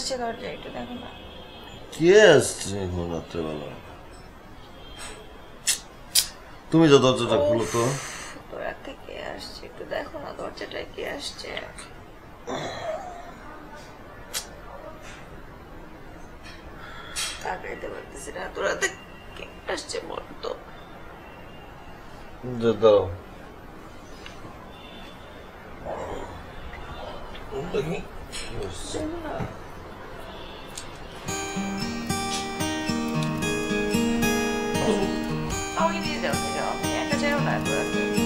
আসছে দরজা একটু দেখো না। কে আসছে এখন রাত্রেবেলা? তুমি যা দরজাটা খুলো তো। তোরা থেকে আসছে একটু দেখো না দরজাটায় কে আসছে। তাকাইতে পারতেছি না, তোরা থেকে আসছে বলতো। দাও আমাকে নিয়ে যাও, আমি একা যাও না তোরা।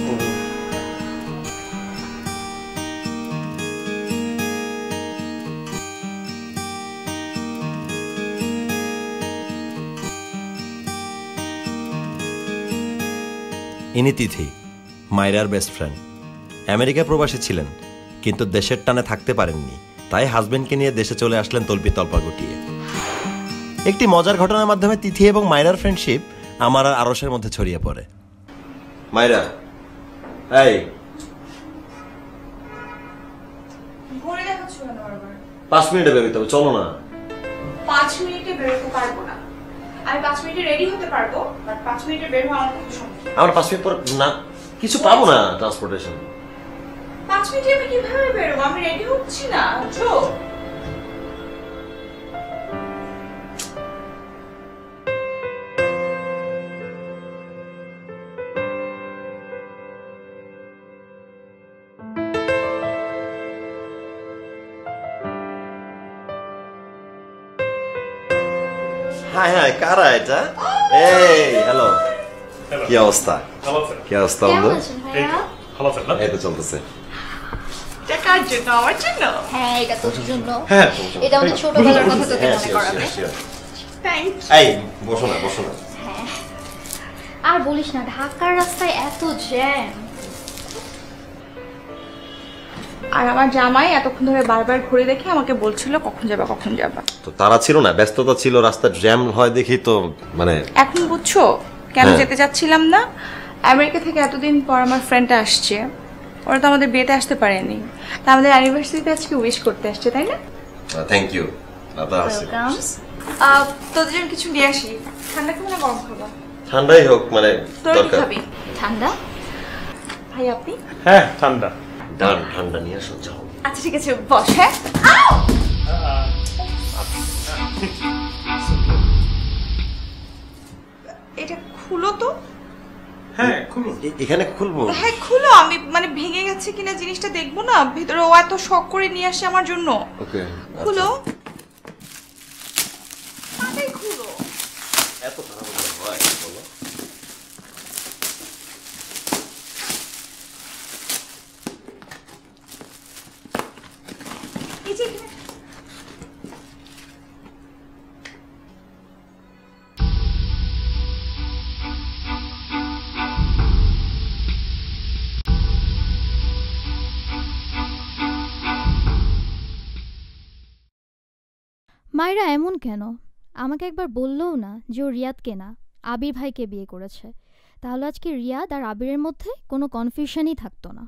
ইনি তিথি, মায়রার বেস্ট ফ্রেন্ড। আমেরিকা প্রবাসী ছিলেন, কিন্তু দেশের টানে থাকতে পারেননি, তাই হাজবেন্ডকে নিয়ে দেশে চলে আসলেন তল্পি তল্পা গুটিয়ে। একটি মজার ঘটনার মাধ্যমে তিথি এবং মায়রার ফ্রেন্ডশিপ আমার আর আরশের মধ্যে ছড়িয়ে পড়ে। মায়রা, এই ঘুরে দেখাচ্ছ কেন বারবার? 5 মিনিটে বেরোতে হবে, চলো না। 5 মিনিটে বেরোতে পারবো না। আমি 5 মিনিটে রেডি হতে পারবো, বাট 5 মিনিটে বের হওয়া আমার খুব সমস্যা। আমরা 5 মিনিট পর না কিছু পাবো না ট্রান্সপোর্টেশন। 5 মিনিটে আমি কিভাবে বেরোবো? আমি রেডি হচ্ছি না। জো হাই হাই, কারা এটা? এই হ্যালো, কি অবস্থা? কি অবস্থা? এই তো চলতেছে। টাকার জন্য, আমার জন্য। হ্যাঁ, এটা তোর জন্য। হ্যাঁ, এটা আমাদের ছোটবেলার কথা তোকে মনে করাবে। থ্যাংক এই বসো না, বসো না। আর বলিস না, ঢাকার রাস্তায় এত জ্যাম। আর আমার জামাই এতক্ষণ ধরে বারবার ঘুরে দেখে আমাকে বলছিল কখন যাবা কখন যাবা। তো তারা ছিল না, ব্যস্ততা ছিল, রাস্তা জ্যাম হয় দেখি তো মানে। এখন বুঝছো কেন যেতে চাচ্ছিলাম না? আমেরিকা থেকে এতদিন পর আমার ফ্রেন্ডটা আসছে, ওরা তো আমাদের বিয়েতে আসতে পারেনি, তা আমাদের অ্যানিভার্সারিতে আজকে উইশ করতে আসছে, তাই না? Thank you. তোদের জন্য কিছু নিয়ে আসি। ঠান্ডা খাবো না গরম খাবো? ঠান্ডাই হোক, মানে তোর কি দরকার। খাবি? ঠান্ডা? ভাই আপনি? হ্যাঁ ঠান্ডা। ডান, ঠান্ডা নিয়ে আসো, যাও। আচ্ছা ঠিক আছে, বস। হ্যাঁ, এটা খুলো তো। হ্যাঁ খুলুন। এখানে খুলবো? হ্যাঁ খুলো, আমি মানে ভেঙে গেছে কিনা জিনিসটা দেখবো না, ভিতরে ও এত শখ করে নিয়ে আসে আমার জন্য। ওকে, খুলো, তাড়াতাড়ি খুলো। এত তাড়াতাড়ি হয় বলো? এই যে এখানে। মায়রা এমন কেন? আমাকে একবার বললেও না যে ও রিয়াদকে না, আবির ভাইকে বিয়ে করেছে। তাহলে আজকে রিয়াদ আর আবিরের মধ্যে কোনো কনফিউশনই থাকতো না।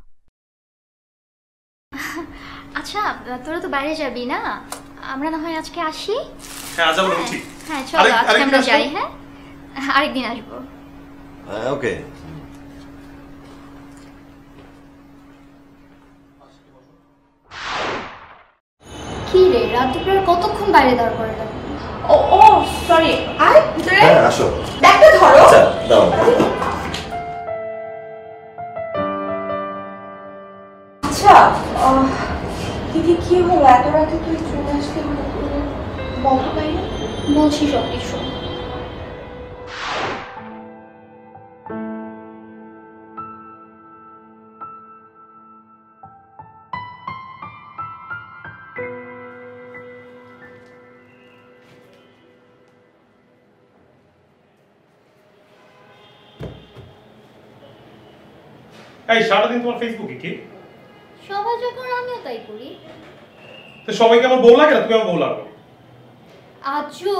আচ্ছা, তোরা তো বাইরে যাবি না, আমরা না হয় আজকে আসি? হ্যাঁ আজ আমরা উঠি। হ্যাঁ চলো, আজকে আমরা যাই। হ্যাঁ, আরেকদিন আসবো। ওকে। কি রে, রাত দুপুরে কতক্ষণ বাইরে দাঁড় করে রাখবো? ও ও সরি, আয় ভিতরে। হ্যাঁ আসো। ব্যাগটা ধরো। আচ্ছা দাও। আচ্ছা দিদি, কি হলো এত রাতে তুই চলে আসতে হলো? বলতে পারি না? বলছি সব কিছু। এই সারাদিন তোমার ফেসবুকে কি? সবাই যখন আমিও তাই করি। তো সবাইকে আমার বউ লাগে না, তুমি আমার বউ লাগো। আজো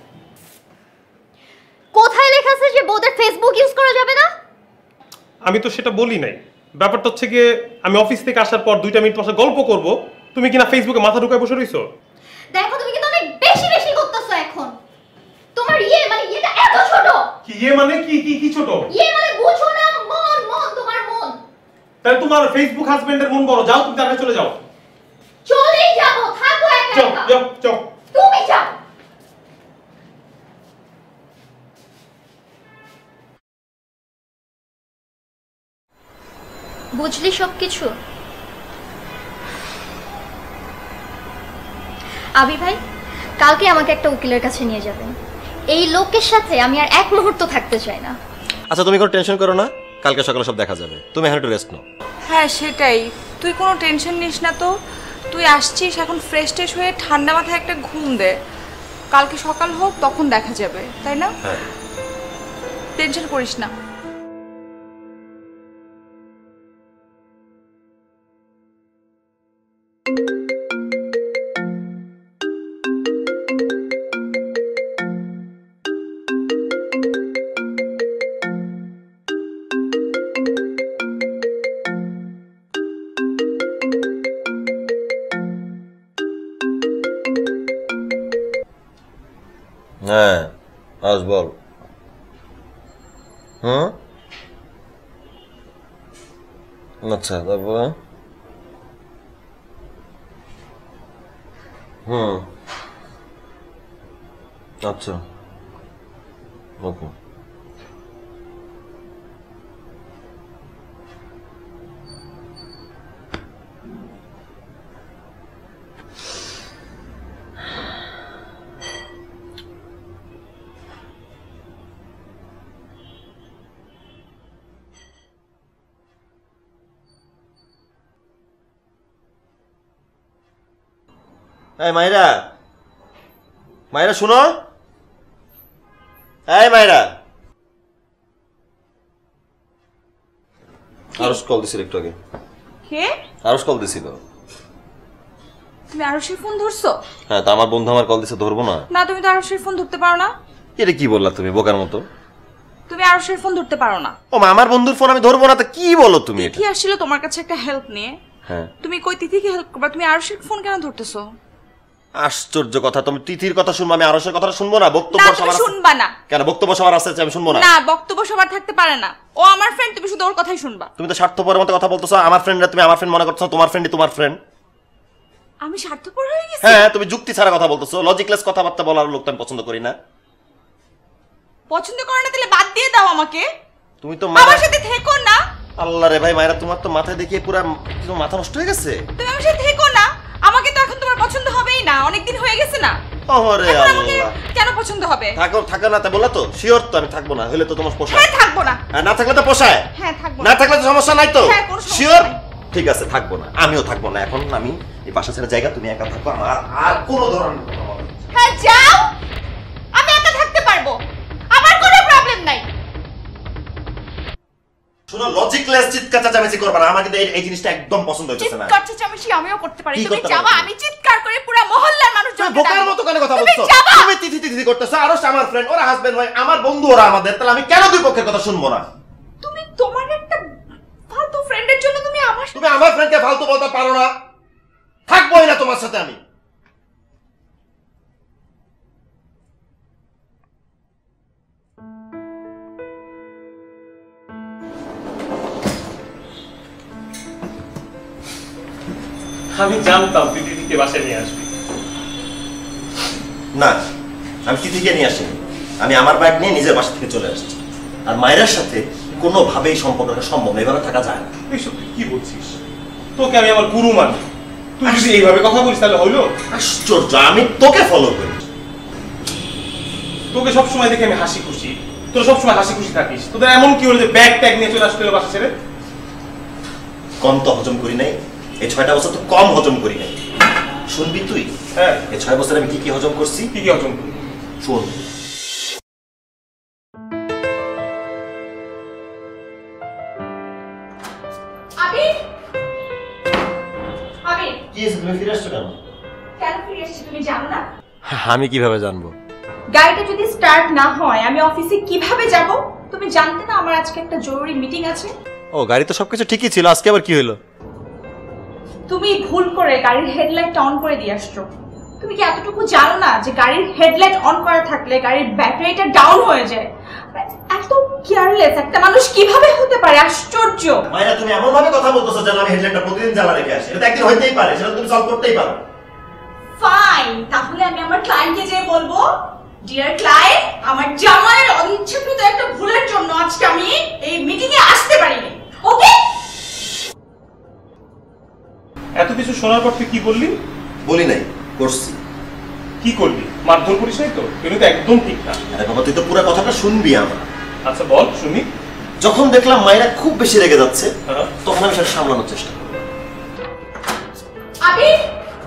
কোথায় লেখা আছে যে বউদের ফেসবুক ইউজ করা যাবে না? আমি তো সেটা বলি নাই। ব্যাপারটা হচ্ছে গিয়ে আমি অফিস থেকে আসার পর 2 মিনিট তোমার সাথে গল্প করব, তুমি কিনা ফেসবুকে মাথা ঢুকায় বসে রইছো। দেখো তুমি কিন্তু ইয়ে মানে কি কি কি ছোট? ইয়ে মানে বুঝো না, মন মন তোমার মন। তাহলে তোমার ফেসবুক হাজবেন্ডের মন বড়, যাও তুমি তার কাছে চলে যাও। চলেই যাবো, থাকো একা যাও একা। যাও যাও। তুমি যাও। বুঝলি সবকিছু? আবি ভাই, কালকে আমাকে একটা উকিলের কাছে নিয়ে যাবেন। এই লোকের সাথে আমি আর এক মুহূর্ত থাকতে চাই না। আচ্ছা তুমি কোনো টেনশন করো না, কালকে সকালে সব দেখা যাবে। তুমি এখন একটু রেস্ট নাও। হ্যাঁ সেটাই, তুই কোনো টেনশন নিস না তো। তুই আসছিস এখন, ফ্রেশ ট্রেশ হয়ে ঠান্ডা মাথায় একটা ঘুম দে। কালকে সকাল হোক তখন দেখা যাবে, তাই না? হ্যাঁ। টেনশন করিস না। হ্যাঁ আজ বল। আচ্ছা তারপরে আচ্ছা ওকে। এই মাইরা, মাইরা শুনো। এই মাইরা, আরশ কল দিছিল একটু আগে। কে? আরশ কল দিছিল। তুমি আরশের ফোন ধরছো? হ্যাঁ, তা আমার বন্ধু আমার কল দিছে, ধরবো না? না, তুমি তো আরশের ফোন ধরতে পারো না। এটা কি বললা তুমি বোকার মতো? তুমি আরশের ফোন ধরতে পারো না। ও মা, আমার বন্ধুর ফোন আমি ধরবো না? তা কি বলো তুমি এটা? তিথি আসছিল তোমার কাছে একটা হেল্প নিয়ে। হ্যাঁ, তুমি কই তিথিকে হেল্প করবা, তুমি আরশের ফোন কেন ধরতেছো? আশ্চর্য কথা, তুমি তিথির কথা শুনবো, আমি আরশের কথা শুনবো না? বক্তব্য না, তুমি সবার আছে। শুনবা না। কেন? বক্তব্য সবার আছে, আমি শুনবো না? না, বক্তব্য সবার থাকতে পারে না। ও আমার ফ্রেন্ড, তুমি শুধু ওর কথাই শুনবা। তুমি তো স্বার্থপরের মতো কথা বলতেছো। আমার ফ্রেন্ডরা তুমি আমার ফ্রেন্ড মনে করছো, তোমার ফ্রেন্ডই তোমার ফ্রেন্ড। আমি স্বার্থপর হয়ে গেছি? হ্যাঁ, তুমি যুক্তি ছাড়া কথা বলতেছো, লজিকলেস কথাবার্তা বলার লোক তো আমি পছন্দ করি না। পছন্দ করো না তাহলে বাদ দিয়ে দাও আমাকে। তুমি তো আমার সাথে থেকো না। আল্লাহ রে ভাই, মায়েরা তোমার তো মাথায় দেখিয়ে পুরো মাথা নষ্ট হয়ে গেছে। তুমি আমার সাথে থেকো না। আমাকে তো এখন তোমার পছন্দ হবেই না, অনেকদিন হয়ে গেছে না। ওরে এখন আমাকে আল্লাহ, কেন পছন্দ হবে? থাকো না তা বললা তো? শিওর তো আমি থাকবো না, হলে তো তোমার পোষায়? হ্যাঁ থাকবো না। আর না থাকলে তো পোষায়? হ্যাঁ থাকবো না থাকলে তো সমস্যা নাই তো? হ্যাঁ, কোনো সমস্যা শিওর? নাই। ঠিক আছে, থাকবো না, আমিও থাকবো না। এখন আমি এই বাসা ছেড়ে জায়গা, তুমি একা থাকো, আমার আর কোনো ধরনের কথা বলা যাবে না। হ্যাঁ যাও, আমি একা থাকতে পারবো, আমার কোনো প্রবলেম নাই। শুনো, লজিকলেস চিৎকার চেঁচামেচি করবা না, আমার কিন্তু এই জিনিসটা একদম পছন্দ হচ্ছে না। চিৎকার চেঁচামেচি আমিও করতে পারি। কি তুমি করতে যাবা, পারো? আমি চিৎকার করে পুরো মহল্লার মানুষ তুমি বোকার মতো কেন কথা বলছো? তুমি তিথি করতেছো, আরশ আমার ফ্রেন্ড, ওরা হাজবেন্ড ওয়াইফ, আমার বন্ধু ওরা আমাদের, তাহলে আমি কেন দুই পক্ষের কথা শুনবো না? তুমি তোমার একটা ফালতু ফ্রেন্ডের জন্য তুমি আমার ফ্রেন্ডকে ফালতু বলতে পারো না? থাকবোই না তোমার সাথে আমি। আমি জানতাম তুই দিদিকে বাসায় নিয়ে আসবি। না, আমি তিথিকে নিয়ে আসিনি, আমি আমার বাইক নিয়ে নিজের বাসা থেকে চলে আসছি। আর মায়ের সাথে কোনোভাবেই সম্পর্কটা সম্ভব না, এভাবে থাকা যায় না। এইসব তুই কি বলছিস? তোকে আমি আমার গুরু মানি, তুই যদি এইভাবে কথা বলিস তাহলে হইলো? আশ্চর্য, আমি তোকে ফলো করি, তোকে সবসময় দেখে আমি হাসি খুশি, তোর সবসময় হাসি খুশি থাকিস। তোদের এমন কি হলো যে ব্যাগ ট্যাগ নিয়ে চলে আসতে হলো বাসা ছেড়ে? কম তো হজম করি নাই, এই 6টা বছর তো কম হজম করি নাই। শুনবি তুই? হ্যাঁ, এই 6 বছর আমি কি কি হজম করছি? কি কি হজম করবি? শোন। কি হয়েছে, তুমি ফিরে আসছো কেন? কেন ফিরে এসেছি তুমি জানো না? আমি কিভাবে জানবো? গাড়িটা যদি স্টার্ট না হয় আমি অফিসে কিভাবে যাব? তুমি জানতে না আমার আজকে একটা জরুরি মিটিং আছে? ও, গাড়ি তো সবকিছু ঠিকই ছিল, আজকে আবার কি হলো? তুমি ভুল করে গাড়ির হেডলাইট অন করে দিয়ে আসছো। তুমি কি এতটুকু জানো না যে গাড়ির হেডলাইট অন করা থাকলে গাড়ির ব্যাটারিটা ডাউন হয়ে যায়? কেয়ারলেস একটা মানুষ কিভাবে হতে পারে? আশ্চর্য। মায়েরা তুমি এমন ভাবে কথা বলতেছো যেন আমি হেডলাইটটা প্রতিদিন জ্বালা রেখে আসি। এটা তো একদিন হইতেই পারে, সেটা তুমি সলভ করতেই পারো। ফাইন, তাহলে আমি আমার ক্লায়েন্টকে যেয়ে বলবো, ডিয়ার ক্লায়েন্ট, আমার জামাইয়ের অনিচ্ছাকৃত একটা ভুলের জন্য আজকে আমি এই মিটিং এ আসতে পারিনি। ওকে? এত কিছু শোনার পর তুই কি বললি? বলি নাই, করছি। কি করলি? মারধর করিস নাই তো? এটা তো একদম ঠিক না। আরে বাবা, তুই তো পুরো কথাটা শুনবি আমার। আচ্ছা বল শুনি। যখন দেখলাম মায়েরা খুব বেশি রেগে যাচ্ছে, হ্যাঁ। তখন আমি সেটা সামলানোর চেষ্টা করলাম। আবির,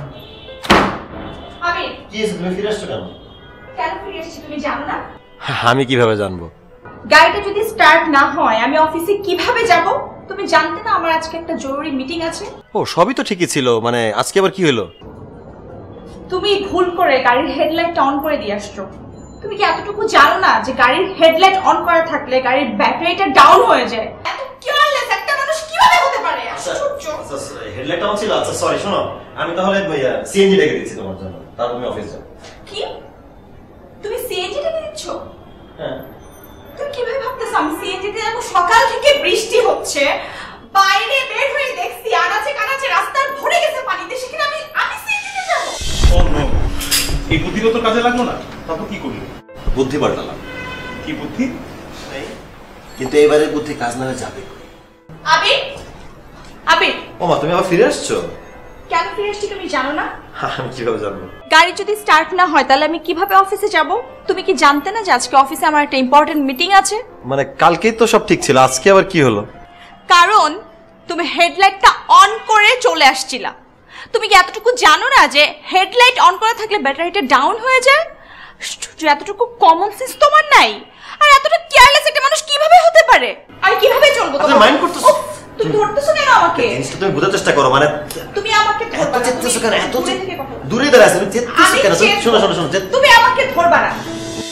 আবির, কি হয়েছে, তুমি ফিরে আসছো কেন? কেন ফিরে এসেছি তুমি জানো না? আমি কিভাবে জানবো? গাড়িটা যদি স্টার্ট না হয় আমি অফিসে কিভাবে যাব? তুমি জানতে না আমার আজকে একটা জরুরি মিটিং আছে? ও, সবই তো ঠিকই ছিল, মানে আজকে আবার কি হলো? তুমি ভুল করে গাড়ির হেডলাইটটা অন করে দিয়ে আসছো। তুমি কি এতটুকু জানো না যে গাড়ির হেডলাইট অন করা থাকলে গাড়ির ব্যাটারিটা ডাউন হয়ে যায়? এত কেয়ারলেস একটা মানুষ কিভাবে হতে পারে? আশ্চর্য। হেডলাইট অন ছিল? আচ্ছা সরি, শোনো, আমি তাহলে সিএনজি রেখে দিচ্ছি তোমার জন্য, তারপর তুমি অফিস যাও। কি? তুমি সিএনজি টা দিচ্ছ? হ্যাঁ। তুমি কিভাবে ভাবতেছো আমি সিএনজি তে যাবো? সকাল থেকে বৃষ্টি হচ্ছে, বাইরে বের হয়ে দেখছি আনাচে কানাচে রাস্তা ভরে গেছে পানিতে, সেখানে আমি সিএনজি তে যাবো? ও নো, এই বুদ্ধিটা তোর কাজে লাগলো না? তারপর কি করলি? বুদ্ধি পাল্টালাম। কি বুদ্ধি? কিন্তু এবারে বুদ্ধি কাজ না যাবে। আবির, আবির, ও মা, তুমি আবার ফিরে আসছো? কেন ফিরে আসছি তুমি জানো না? আমি কিভাবে জানবো? গাড়ি যদি স্টার্ট না হয় তাহলে আমি কিভাবে অফিসে যাব? তুমি কি জানতে না যে আজকে অফিসে আমার একটা ইম্পর্টেন্ট মিটিং আছে? মানে কালকেই তো সব ঠিক ছিল, আজকে আবার কি হলো? কারণ তুমি হেডলাইটটা অন করে চলে আসছিলা। তুমি কি এতটুকু জানো না যে হেডলাইট অন করা থাকলে ব্যাটারিটা ডাউন হয়ে যায়? এতটুকু কমন সেন্স তোমার নাই? আর এতটা কেয়ারলেস একটা মানুষ কিভাবে হতে পারে? আমি কিভাবে চলবো? আচ্ছা, মাইন্ড করতেছো? তুমি ধরতেছো কেন আমাকে? জিনিসটা তুমি বোঝার চেষ্টা করো, মানে তুমি আমাকে এত ধরবা না। চেষ্টা কেন? এত দূরে থেকে কথা বলো। দূরে দাঁড়ায় আছে, তুমি চেষ্টা আমি কেন? চেষ্টা- শোনো শোনো শোনো, তুমি আমাকে ধরবা না।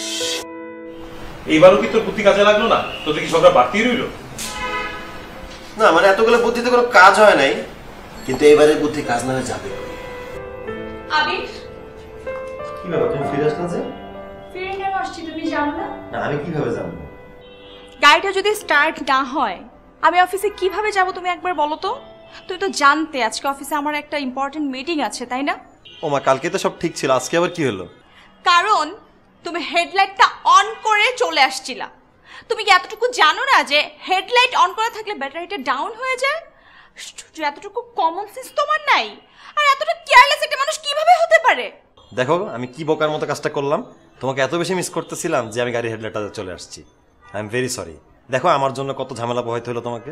এইবারও কি তোর বুদ্ধি কাজে লাগলো না? তোদের কি সবটা বাড়তি রইলো? না, মানে এতগুলো বুদ্ধিতে কোনো কাজ হয় নাই, কিন্তু এবারে বুদ্ধি কাজ না যাবে। আবির, কি ব্যাপার, তুমি ফিরে আসলে যে? ফিরে কেন আসছি তুমি জানো না? না, আমি কিভাবে জানবো? গাড়িটা যদি স্টার্ট না হয় আমি অফিসে কিভাবে যাব তুমি একবার বলো তো? তুমি তো জানতে আজকে অফিসে আমার একটা ইম্পর্টেন্ট মিটিং আছে, তাই না? ও মা, কালকে তো সব ঠিক ছিল, আজকে আবার কি হলো? কারণ তুমি হেডলাইটটা অন করে চলে আসছিলা। তুমি কি এতটুকু জানো না যে হেডলাইট অন করা থাকলে ব্যাটারিটা ডাউন হয়ে যায়? এতটুকু কমন সেন্স তোমার নাই? আর এতটা কেয়ারলেস একটা মানুষ কিভাবে হতে পারে? দেখো, আমি কি বোকার মতো কাজটা করলাম। তোমাকে এত বেশি মিস করতেছিলাম যে আমি গাড়ি হেডলাইটটা চলে আসছি। I am very sorry. দেখো আমার জন্য কত ঝামেলা পোহাইতে হলো তোমাকে।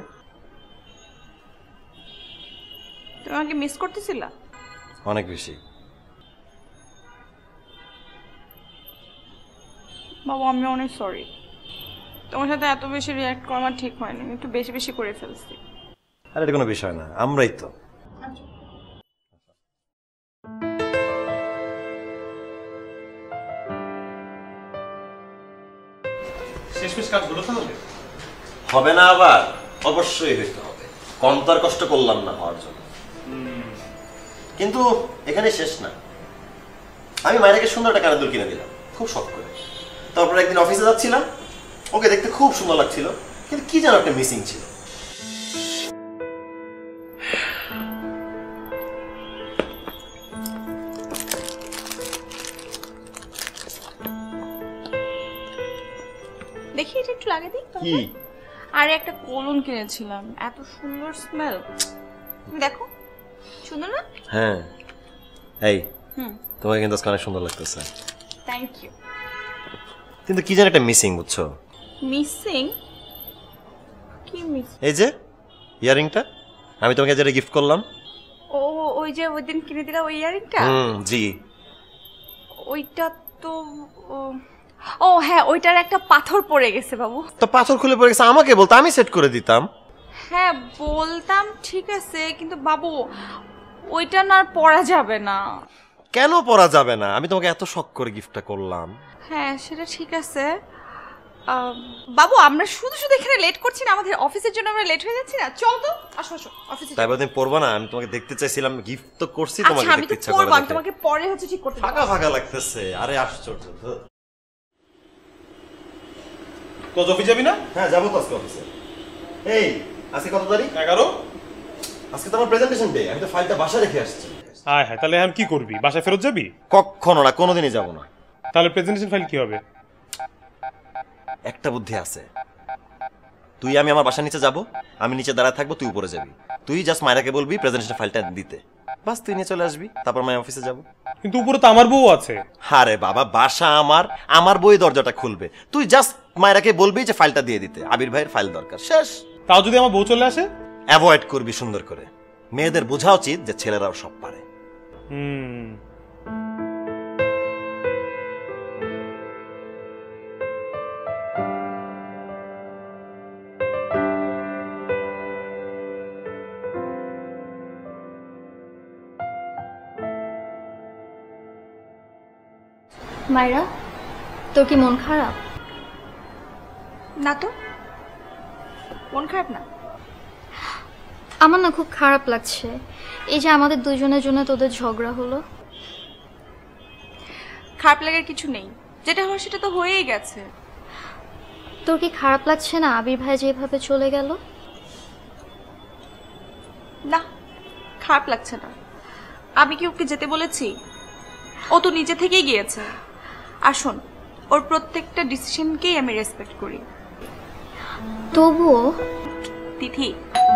তুমি আমাকে মিস করতেছিলা? অনেক বেশি। বাবা, আমি অনেক সরি। তোমার সাথে এত বেশি রিঅ্যাক্ট করা আমার ঠিক হয়নি, একটু বেশি বেশি করে ফেলছি। আর এটা কোনো বিষয় না, আমরাই তো। শেষমেশ কাজ হলো তাহলে? হবে না আবার? অবশ্যই হইতে হবে। কম তো আর কষ্ট করলাম না হওয়ার জন্য। কিন্তু এখানে শেষ না। আমি মায়েরাকে সুন্দর একটা কানের দুল কিনে দিলাম, খুব শখ করে। তারপর একদিন অফিসে যাচ্ছিলাম, ওকে দেখতে খুব সুন্দর লাগছিল, কিন্তু কি যেন একটা মিসিং ছিল। দেখি এটা একটু লাগিয়ে দিই। কি? আরে একটা কোলন কিনেছিলাম, এত সুন্দর স্মেল। দেখো, সুন্দর না? হ্যাঁ। এই, তোমাকে কিন্তু আজকে অনেক সুন্দর লাগতেছে। Thank you. কিন্তু কি যেন একটা মিসিং, বুঝছো? মিসিং? কি মিস? এই যে ইয়ারিংটা আমি তোমাকে যেটা গিফট করলাম। ও, ওই যে ওই দিন কিনে দিলা ওই ইয়ারিংটা? জি। ওইটা তো ও হ্যাঁ, ওইটার একটা পাথর পড়ে গেছে বাবু। তো পাথর খুলে পড়ে গেছে, আমাকে বলতো, আমি সেট করে দিতাম। হ্যাঁ বলতাম, ঠিক আছে, কিন্তু বাবু ওইটা না আর পরা যাবে না। কেন পরা যাবে না? আমি তোমাকে এত শখ করে গিফটটা করলাম। হ্যাঁ সেটা ঠিক আছে। বাবু, আমরা শুধু শুধু এখানে লেট করছি না, আমাদের অফিসের জন্য আমরা লেট হয়ে যাচ্ছি না। চল তো, আসো আসো অফিসে। তাই বলে তুমি পরবা না? আমি তোমাকে দেখতে চাইছিলাম, গিফট তো করছি, আচ্ছা তোমাকে আমি দেখতে তো ইচ্ছা করে। পরবো, আমি তোমাকে পরে হচ্ছে ঠিক করতে ফাঁকা ফাঁকা লাগতেছে। আরে আশ্চর্য। তো অফিস যাবি না? হ্যাঁ যাবো তো আজকে অফিসে। এই আজকে কত তারিখ? 11। আজকে তো আমার প্রেজেন্টেশন ডে, আমি তো ফাইলটা বাসায় রেখে আসছি। হ্যাঁ হ্যাঁ, তাহলে এখন কি করবি? বাসায় ফেরত যাবি? কখনো না, কোনোদিনই যাবো না। তাহলে প্রেজেন্টেশন ফাইল কি হবে? একটা বুদ্ধি আছে, তুই আমি আমার বাসার নিচে যাব, আমি নিচে দাঁড়ায় থাকবো, তুই উপরে যাবি, তুই জাস্ট মায়েরাকে বলবি প্রেজেন্টেশন ফাইলটা দিতে, বাস তুই নিয়ে চলে আসবি, তারপর আমি অফিসে যাব। কিন্তু উপরে তো আমার বউ আছে। আরে বাবা, বাসা আমার, আমার বই দরজাটা খুলবে, তুই জাস্ট মায়েরাকে বলবি যে ফাইলটা দিয়ে দিতে, আবির ভাইয়ের ফাইল দরকার, শেষ। তাও যদি আমার বউ চলে আসে? অ্যাভয়েড করবি সুন্দর করে, মেয়েদের বোঝা উচিত যে ছেলেরাও সব পারে। মায়েরা, তোর কি মন খারাপ? না তো, মন খারাপ না। আমার না খুব খারাপ লাগছে, এই যে আমাদের দুজনের জন্য তোদের ঝগড়া হলো। খারাপ লাগার কিছু নেই, যেটা হওয়ার সেটা তো হয়েই গেছে। তোর কি খারাপ লাগছে না আবির ভাই যেভাবে চলে গেল? না, খারাপ লাগছে না। আমি কি ওকে যেতে বলেছি? ও তো নিজে থেকেই গিয়েছে। আর শোন, ওর প্রত্যেকটা ডিসিশনকেই আমি রেসপেক্ট করি। তবুও তিথি,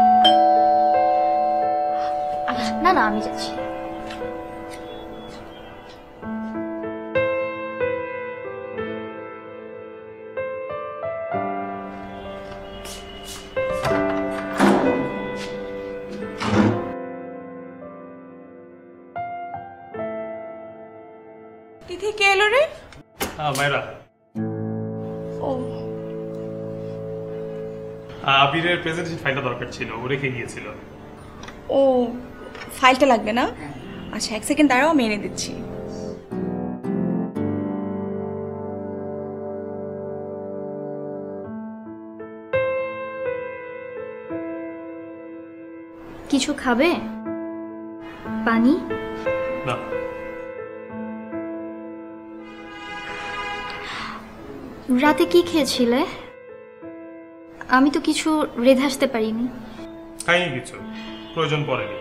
না না, আমি যাচ্ছি। তিথি কে এলো রে? হ্যাঁ মায়েরা, ও আবিরের প্রেজেন্টেশন ফাইলটা দরকার ছিল, ও রেখে গিয়েছিল। ও, ফাইলটা লাগবে না? আচ্ছা, এক সেকেন্ড দাঁড়াও, আমি এনে দিচ্ছি। কিছু খাবে? পানি? না। রাতে কি খেয়েছিলে? আমি তো কিছু রেঁধে আসতে পারিনি। খাইনি কিছু, প্রয়োজন পড়েনি।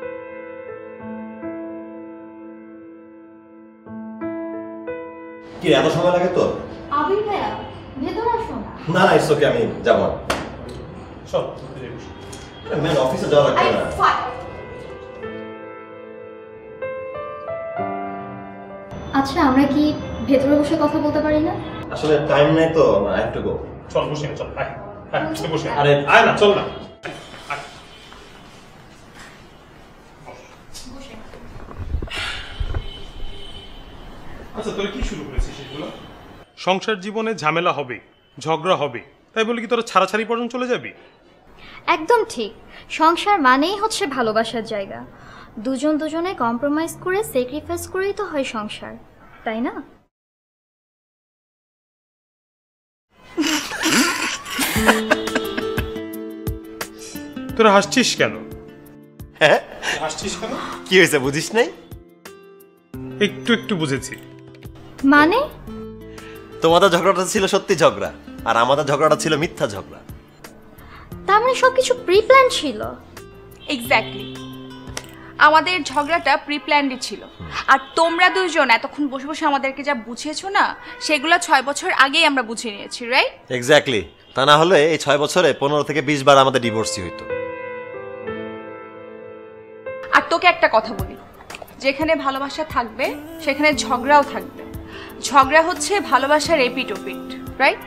কি এত সময় লাগে তো? আবির ভাইয়া, ভেতরে আসো না। না না, ইটস ওকে, আমি যাবো। সব ম্যাম, অফিসে যাওয়া লাগবে না। আচ্ছা, আমরা কি ভেতরে বসে কথা বলতে পারি না? আসলে টাইম নাই তো, আই হ্যাভ টু গো। চল বসে নে, চল আয় আয়, বসে আরে আয় না, চল না। আয়। আচ্ছা, তোরা কি শুরু করেছিস এগুলো? সংসার জীবনে ঝামেলা হবে, ঝগড়া হবে, তাই বলে কি তোরা ছাড়াছাড়ি পর্যন্ত চলে যাবি? একদম ঠিক। সংসার মানেই হচ্ছে ভালোবাসার জায়গা। দুজন দুজনে কম্প্রোমাইজ করে, স্যাক্রিফাইস করেই তো হয় সংসার, তাই না? তোরা হাসছিস কেন? হ্যাঁ, হাসছিস কেন? কি হয়েছে বুঝিস নাই? একটু একটু বুঝেছি। মানে? তোমাদের ঝগড়াটা ছিল সত্যি ঝগড়া, আর আমাদের ঝগড়াটা ছিল মিথ্যা ঝগড়া। তার মানে সবকিছু প্রি প্ল্যান ছিল। এক্স্যাক্টলি, আমাদের ঝগড়াটা প্রি প্ল্যান্ডই ছিল। আর তোমরা দুজন এতক্ষণ বসে বসে আমাদেরকে যা বুঝিয়েছো না, সেগুলো 6 বছর আগেই আমরা বুঝে নিয়েছি, রাইট? এক্স্যাক্টলি, তা না হলে এই 6 বছরে 15 থেকে 20 বার আমাদের ডিভোর্সই হইতো। আর তোকে একটা কথা বলি, যেখানে ভালোবাসা থাকবে সেখানে ঝগড়াও থাকবে। ঝগড়া হচ্ছে ভালোবাসার এপিটোপিট, রাইট?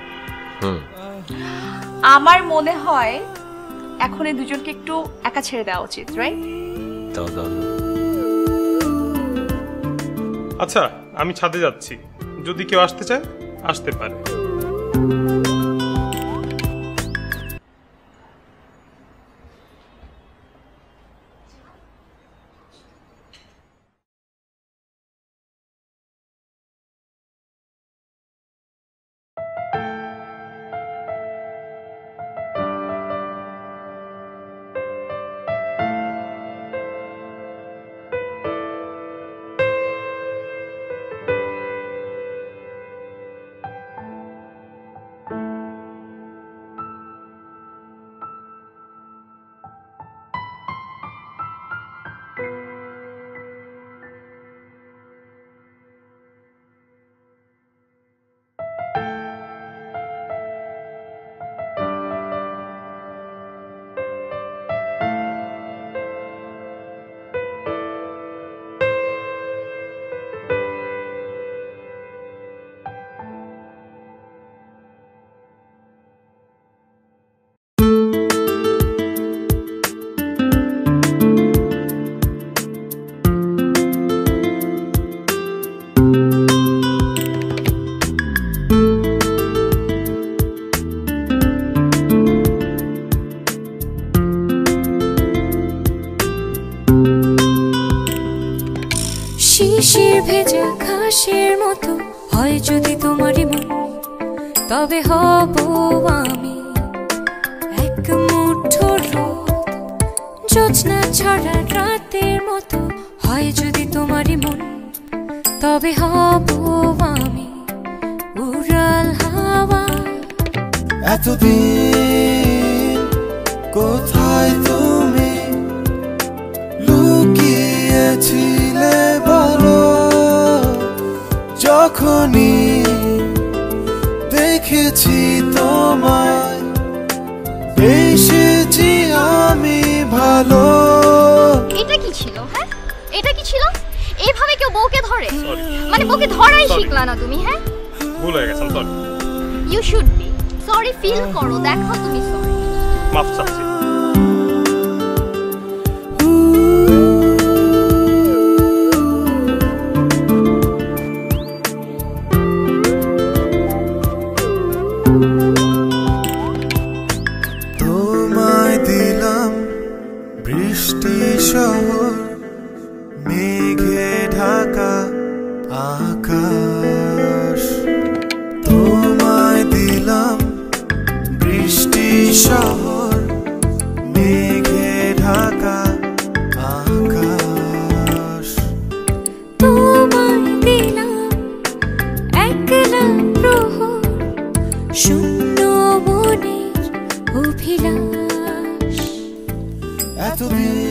আমার মনে হয় এখন এই দুজনকে একটু একা ছেড়ে দেওয়া উচিত, রাইট? আচ্ছা, আমি ছাদে যাচ্ছি, যদি কেউ আসতে চায় আসতে পারে। হয় যদি তোমারই মন, তবে হব আমি এক মুঠো রোদ, জোছনা ছড়া রাতের মতো। হয় যদি তোমারই মন, তবে হব আমি উড়াল হাওয়া। এতদিন কোথায় তুমি লুকিয়েছিলে বলো, যখনই দেখেছি তোমায় এসেছি আমি ভালো। এটা কি ছিল? হ্যাঁ, এটা কি ছিল? এইভাবে কেউ বউকে ধরে? মানে বউকে ধরাই শিখলা না তুমি? হ্যাঁ, ভুল হয়ে গেছে, sorry. You should be sorry, feel করো, দেখো তুমি সরি। মাফ চাচ্ছি। তোমায় দিলাম বৃষ্টি শহর, মেঘে ঢাকা আকাশ। তোমায় দিলাম বৃষ্টি শহর, মেঘে ঢাকা আকাশ। তোমায় দিলাম একলা প্রহর, শূন্য মনের অভিলাষ। এতদিন